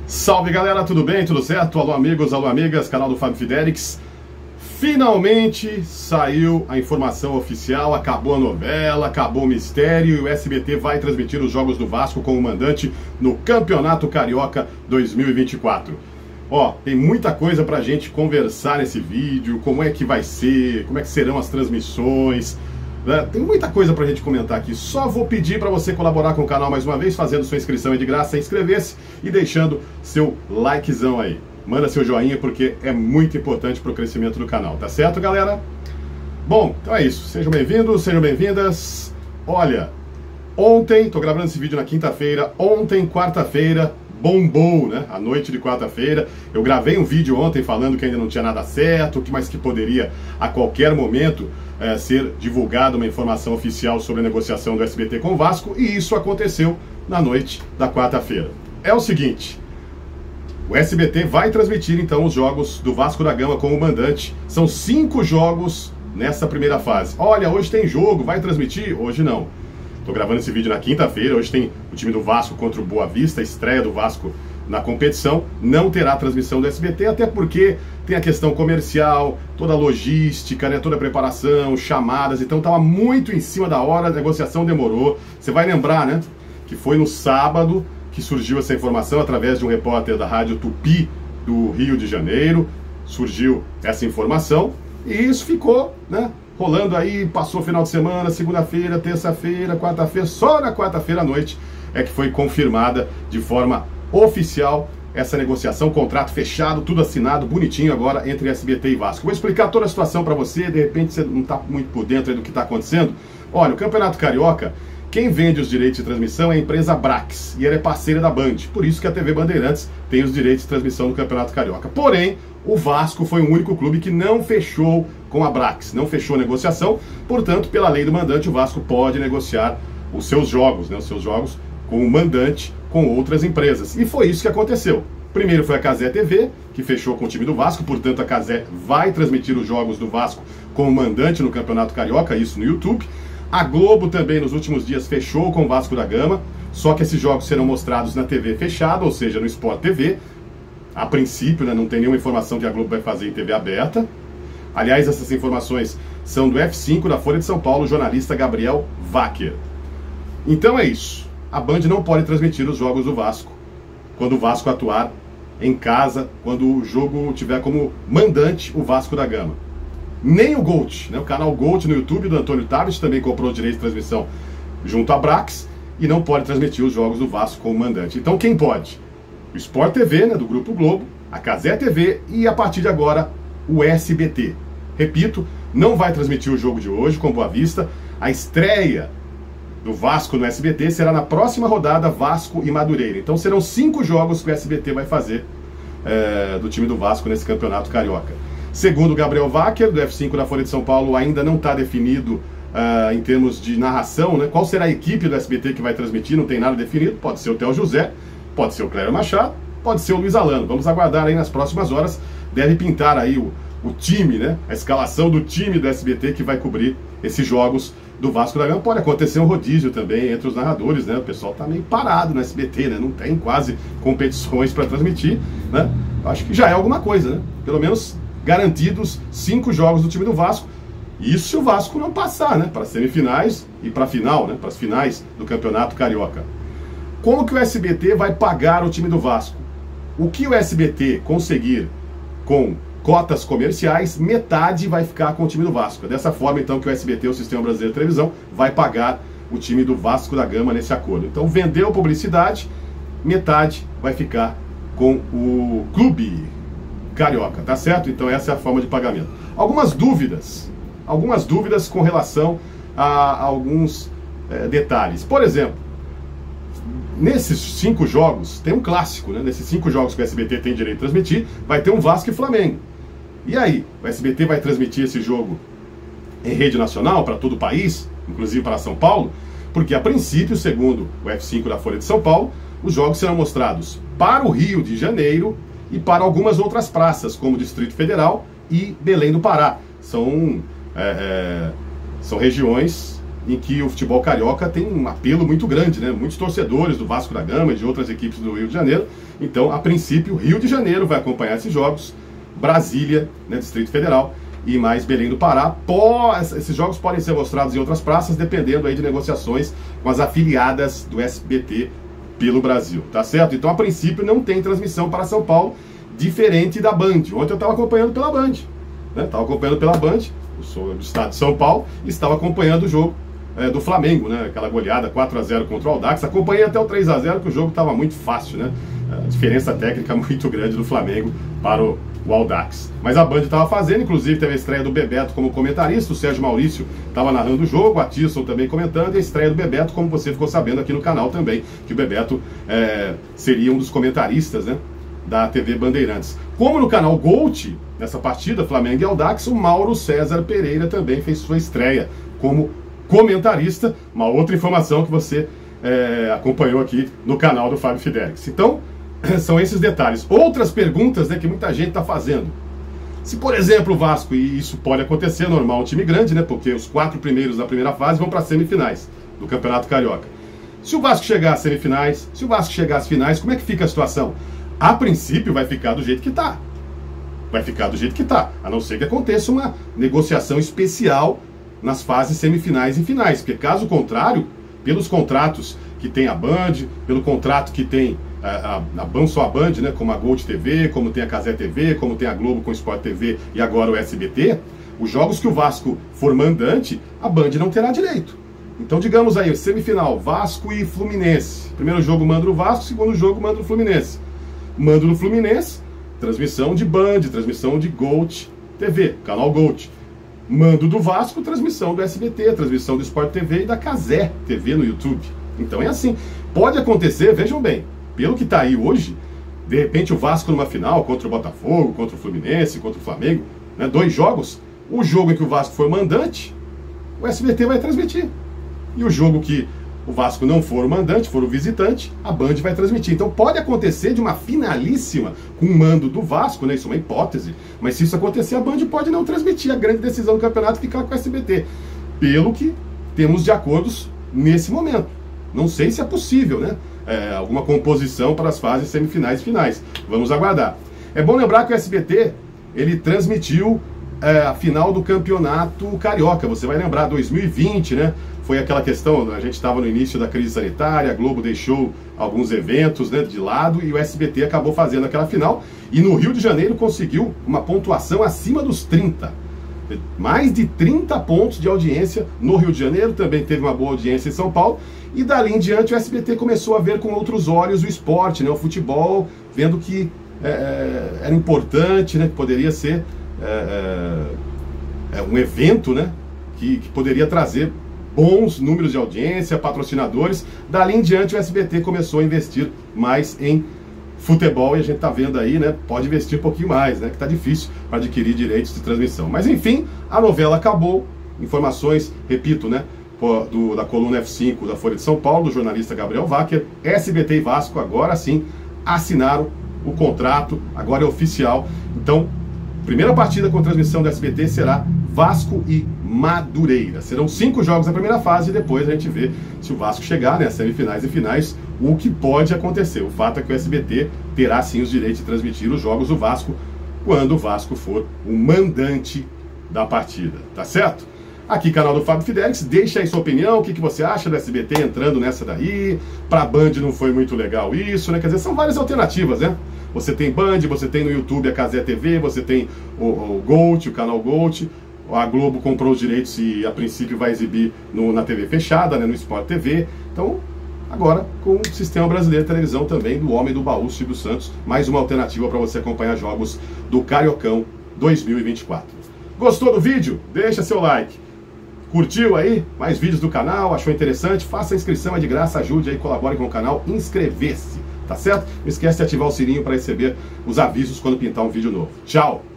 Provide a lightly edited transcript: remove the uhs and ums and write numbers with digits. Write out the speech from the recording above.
Salve galera, tudo bem? Tudo certo? Alô amigos, alô amigas, canal do Fábio Fidelix. Finalmente saiu a informação oficial, acabou a novela, acabou o mistério e o SBT vai transmitir os jogos do Vasco como mandante no Campeonato Carioca 2024. Ó, tem muita coisa pra gente conversar nesse vídeo, como é que vai ser, como é que serão as transmissões, né? Tem muita coisa pra gente comentar aqui. Só vou pedir pra você colaborar com o canal mais uma vez, fazendo sua inscrição aí de graça, inscrever-se e deixando seu likezão aí. Manda seu joinha porque é muito importante pro crescimento do canal, tá certo, galera? Bom, então é isso. Sejam bem-vindos, sejam bem-vindas. Olha, ontem, tô gravando esse vídeo na quinta-feira, ontem, quarta-feira, bombou, né? A noite de quarta-feira. Eu gravei um vídeo ontem falando que ainda não tinha nada certo, mas que poderia a qualquer momento ser divulgada uma informação oficial sobre a negociação do SBT com o Vasco, e isso aconteceu na noite da quarta-feira. É o seguinte, o SBT vai transmitir então os jogos do Vasco da Gama como mandante. São 5 jogos nessa primeira fase. Olha, hoje tem jogo, vai transmitir? Hoje não. Estou gravando esse vídeo na quinta-feira, hoje tem o time do Vasco contra o Boa Vista, a estreia do Vasco na competição. Não terá transmissão do SBT, até porque tem a questão comercial, toda a logística, né, toda a preparação, chamadas, então estava muito em cima da hora, a negociação demorou. Você vai lembrar, né, que foi no sábado que surgiu essa informação através de um repórter da Rádio Tupi do Rio de Janeiro, surgiu essa informação e isso ficou, né, rolando aí, passou o final de semana, segunda-feira, terça-feira, quarta-feira, só na quarta-feira à noite é que foi confirmada de forma oficial essa negociação, contrato fechado, tudo assinado, bonitinho agora entre SBT e Vasco. Vou explicar toda a situação para você, de repente você não está muito por dentro aí do que está acontecendo. Olha, o Campeonato Carioca, quem vende os direitos de transmissão é a empresa Brax, e ela é parceira da Band, por isso que a TV Bandeirantes tem os direitos de transmissão do Campeonato Carioca. Porém, o Vasco foi o único clube que não fechou com a Brax, não fechou a negociação, portanto, pela lei do mandante, o Vasco pode negociar os seus jogos, né, os seus jogos com o mandante, com outras empresas. E foi isso que aconteceu. Primeiro foi a Cazé TV, que fechou com o time do Vasco, portanto a Cazé vai transmitir os jogos do Vasco como mandante no Campeonato Carioca, isso no YouTube. A Globo também nos últimos dias fechou com o Vasco da Gama, só que esses jogos serão mostrados na TV fechada, ou seja, no Sport TV. A princípio, né, não tem nenhuma informação que a Globo vai fazer em TV aberta. Aliás, essas informações são do F5 da Folha de São Paulo, jornalista Gabriel Wacker. Então é isso. A Band não pode transmitir os jogos do Vasco quando o Vasco atuar em casa, quando o jogo tiver como mandante o Vasco da Gama. Nem o Gold, né? O canal Gold no YouTube do Antônio Tabet também comprou o direito de transmissão junto à Brax e não pode transmitir os jogos do Vasco como mandante. Então quem pode? O Sport TV, né, do Grupo Globo, a Cazé TV e a partir de agora o SBT. Repito, não vai transmitir o jogo de hoje com Boa Vista. A estreia do Vasco no SBT será na próxima rodada, Vasco e Madureira. Então serão 5 jogos que o SBT vai fazer do time do Vasco nesse Campeonato Carioca. Segundo o Gabriel Wacker, do F5 da Folha de São Paulo, ainda não está definido em termos de narração, né? Qual será a equipe do SBT que vai transmitir, não tem nada definido. Pode ser o Theo José, pode ser o Cléber Machado, pode ser o Luiz Alano. Vamos aguardar aí nas próximas horas. Deve pintar aí o time, né? A escalação do time do SBT que vai cobrir esses jogos do Vasco da Gama. Pode acontecer um rodízio também entre os narradores, né? O pessoal tá meio parado no SBT, né? Não tem quase competições para transmitir, né? Acho que já é alguma coisa, né? Pelo menos garantidos 5 jogos do time do Vasco. Isso se o Vasco não passar, né? Para semifinais e para final, né? Para as finais do Campeonato Carioca. Como que o SBT vai pagar o time do Vasco? O que o SBT conseguir com cotas comerciais, metade vai ficar com o time do Vasco. É dessa forma, então, que o SBT, o Sistema Brasileiro de Televisão, vai pagar o time do Vasco da Gama nesse acordo. Então, vendeu publicidade, metade vai ficar com o clube carioca, tá certo? Então, essa é a forma de pagamento. Algumas dúvidas com relação a alguns detalhes. Por exemplo, nesses 5 jogos, tem um clássico, né? Nesses 5 jogos que o SBT tem direito de transmitir, vai ter um Vasco e Flamengo. E aí, o SBT vai transmitir esse jogo em rede nacional para todo o país, inclusive para São Paulo, porque a princípio, segundo o F5 da Folha de São Paulo, os jogos serão mostrados para o Rio de Janeiro e para algumas outras praças, como Distrito Federal e Belém do Pará. São regiões em que o futebol carioca tem um apelo muito grande, né? Muitos torcedores do Vasco da Gama e de outras equipes do Rio de Janeiro. Então, a princípio, Rio de Janeiro vai acompanhar esses jogos, Brasília, né, Distrito Federal, e mais Belém do Pará. Esses jogos podem ser mostrados em outras praças, dependendo aí de negociações com as afiliadas do SBT pelo Brasil, tá certo? Então, a princípio, não tem transmissão para São Paulo, diferente da Band. Ontem eu estava acompanhando pela Band, né? Estava acompanhando pela Band, eu sou do estado de São Paulo, e estava acompanhando o jogo do Flamengo, né? Aquela goleada 4-0 contra o Audax. Acompanhei até o 3-0, que o jogo estava muito fácil, né? A diferença técnica muito grande do Flamengo para o Audax. Mas a Band estava fazendo, inclusive teve a estreia do Bebeto como comentarista, o Sérgio Maurício estava narrando o jogo, a Tilson também comentando, e a estreia do Bebeto, como você ficou sabendo aqui no canal também, que o Bebeto seria um dos comentaristas, né, da TV Bandeirantes. Como no canal Gold, nessa partida, Flamengo e Audax, o Mauro César Pereira também fez sua estreia como comentarista, uma outra informação que você acompanhou aqui no canal do Fábio Fidelix. Então, são esses detalhes. Outras perguntas, né, que muita gente está fazendo. Se, por exemplo, o Vasco, e isso pode acontecer, normal, um time grande, né, porque os 4 primeiros da primeira fase vão para as semifinais do Campeonato Carioca. Se o Vasco chegar às semifinais, se o Vasco chegar às finais, como é que fica a situação? A princípio vai ficar do jeito que está. Vai ficar do jeito que está, a não ser que aconteça uma negociação especial nas fases semifinais e finais, porque caso contrário, pelos contratos que tem a Band, pelo contrato que tem só a Band, né, como a Gold TV, como tem a Cazé TV, como tem a Globo com o Sport TV e agora o SBT, os jogos que o Vasco for mandante, a Band não terá direito. Então, digamos aí, semifinal, Vasco e Fluminense. Primeiro jogo manda o Vasco, segundo jogo manda o Fluminense. Mando no Fluminense, transmissão de Band, transmissão de Gold TV, canal Gold. Mando do Vasco, transmissão do SBT, transmissão do Sport TV e da Cazé TV no YouTube. Então é assim. Pode acontecer, vejam bem, pelo que está aí hoje, de repente o Vasco numa final contra o Botafogo, contra o Fluminense, contra o Flamengo, né, 2 jogos, o jogo em que o Vasco for mandante, o SBT vai transmitir. E o jogo que o Vasco não for o mandante, for o visitante, a Band vai transmitir. Então pode acontecer de uma finalíssima com o mando do Vasco, né? Isso é uma hipótese, mas se isso acontecer, a Band pode não transmitir. A grande decisão do campeonato ficar com o SBT, pelo que temos de acordos nesse momento. Não sei se é possível, né? Alguma composição para as fases semifinais e finais. Vamos aguardar. É bom lembrar que o SBT, ele transmitiu a final do Campeonato Carioca. Você vai lembrar, 2020, né? Foi aquela questão, a gente estava no início da crise sanitária, a Globo deixou alguns eventos, né, de lado, e o SBT acabou fazendo aquela final, e no Rio de Janeiro conseguiu uma pontuação acima dos 30. Mais de 30 pontos de audiência no Rio de Janeiro, também teve uma boa audiência em São Paulo, e dali em diante o SBT começou a ver com outros olhos o esporte, né, o futebol, vendo que era importante, né, que poderia ser um evento, né, que poderia trazer bons números de audiência, patrocinadores. Dali em diante o SBT começou a investir mais em futebol, e a gente tá vendo aí, né, pode investir um pouquinho mais, né, que tá difícil para adquirir direitos de transmissão. Mas enfim, a novela acabou. Informações, repito, né, da coluna F5 da Folha de São Paulo, do jornalista Gabriel Wacker. SBT e Vasco agora sim assinaram o contrato, agora é oficial. Então, primeira partida com transmissão do SBT será Vasco e Madureira. Serão 5 jogos na primeira fase, e depois a gente vê se o Vasco chegar, né, às semifinais e finais, o que pode acontecer. O fato é que o SBT terá sim os direitos de transmitir os jogos do Vasco quando o Vasco for o mandante da partida, tá certo? Aqui, canal do Fábio Fidelix, deixa aí sua opinião, o que você acha do SBT entrando nessa daí. Pra Band não foi muito legal isso, né? Quer dizer, são várias alternativas, né? Você tem Band, você tem no YouTube a Cazé TV, você tem o Gold, o canal Gold. A Globo comprou os direitos e a princípio vai exibir na TV fechada, né, no Sport TV. Então, agora com o Sistema Brasileiro de Televisão também, do Homem do Baú, Silvio Santos, mais uma alternativa para você acompanhar jogos do Cariocão 2024. Gostou do vídeo? Deixa seu like. Curtiu aí? Mais vídeos do canal? Achou interessante? Faça a inscrição, é de graça, ajude aí, colabore com o canal, inscrever-se, tá certo? Não esquece de ativar o sininho para receber os avisos quando pintar um vídeo novo. Tchau!